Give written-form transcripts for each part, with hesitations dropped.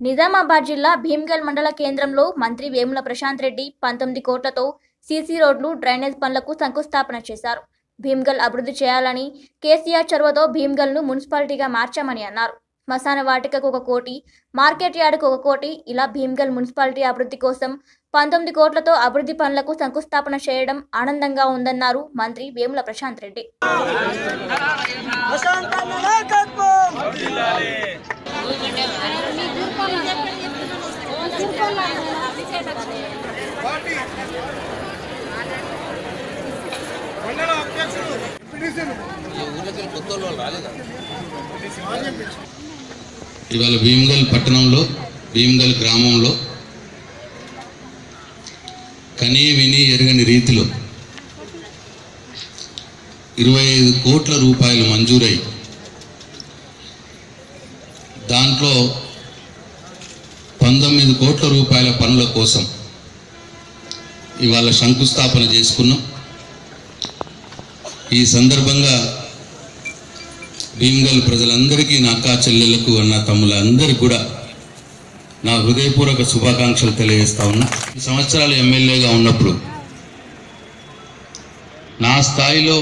నిజామాబాద్ జిల్లా భీమ్గల్ మండల కేంద్రంలో మంత్రి వేముల ప్రశాంత్ రెడ్డి 19 కోట్లతో సీసీ రోడ్లు డ్రైనేజ్ పనులకు శంకుస్థాపన చేశారు. భీమ్గల్ అభివృద్ధి చేయాలని కేసీఆర్ చొరవతో భీమ్గల్ను మున్సిపాలిటీగా మార్చామని అన్నారు. శ్మశాన వాటికకు 1 కోటి, మార్కెట్ యార్డుకు 1 కోటి, ఇలా భీమ్గల్ మున్సిపాలిటీ అభివృద్ధి కోసం 19 కోట్లతో అభివృద్ధి పనులకు శంకుస్థాపన చేయడం ఆనందంగా ఉందన్నారు మంత్రి వేముల ప్రశాంత్ రెడ్డి. ఇవాళ భీమ్గల్ పట్టణంలో భీమ్గల్ గ్రామంలో కనీ విని ఎరగని రీతిలో 25 కోట్ల రూపాయలు మంజూరై దాంట్లో 19 కోట్ల రూపాయల పనుల కోసం ఇవాళ శంకుస్థాపన చేసుకున్నాం. ఈ సందర్భంగా భీమ్గల్ ప్రజలందరికీ, నా అక్కా చెల్లెళ్లకు, అన్న తమ్ములందరికీ కూడా నా హృదయపూర్వక శుభాకాంక్షలు తెలియజేస్తా ఉన్నా. ఈ సంవత్సరాలు ఎమ్మెల్యేగా ఉన్నప్పుడు నా స్థాయిలో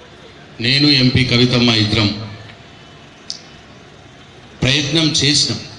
నేను ఎంపీ కవితమ్మ ఇద్దరం ప్రయత్నం చేసినాం.